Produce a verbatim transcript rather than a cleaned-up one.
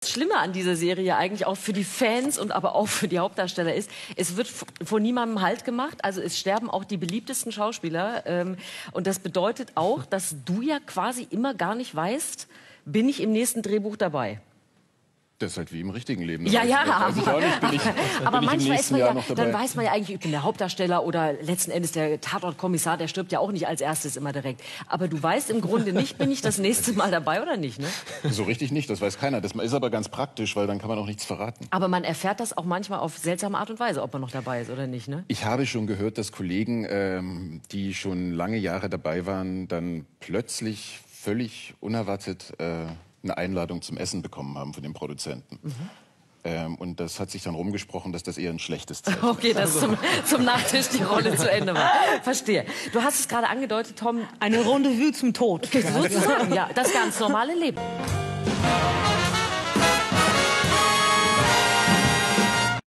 das Schlimme an dieser Serie eigentlich auch für die Fans und aber auch für die Hauptdarsteller ist, es wird vor niemandem Halt gemacht. Also es sterben auch die beliebtesten Schauspieler. Ähm, und das bedeutet auch, dass du ja quasi immer gar nicht weißt, bin ich im nächsten Drehbuch dabei? Das ist halt wie im richtigen Leben. Ja, ja, weiß ich auch nicht, bin ich, aber bin ich manchmal ist man Jahr ja, noch dabei. dann weiß man ja eigentlich, ich bin der Hauptdarsteller oder letzten Endes der Tatortkommissar, der stirbt ja auch nicht als erstes immer direkt. Aber du weißt im Grunde nicht, bin ich das nächste Mal dabei oder nicht, ne? So richtig nicht, das weiß keiner. Das ist aber ganz praktisch, weil dann kann man auch nichts verraten. Aber man erfährt das auch manchmal auf seltsame Art und Weise, ob man noch dabei ist oder nicht, ne? Ich habe schon gehört, dass Kollegen, ähm, die schon lange Jahre dabei waren, dann plötzlich völlig unerwartet äh, eine Einladung zum Essen bekommen haben von den Produzenten. Mhm. Ähm, und das hat sich dann rumgesprochen, dass das eher ein schlechtes Zeichen ist. Okay, dass zum, zum Nachtisch die Rolle zu Ende war. Verstehe. Du hast es gerade angedeutet, Tom. Eine Rendezvous zum Tod. Sozusagen, ja. Das ganz normale Leben.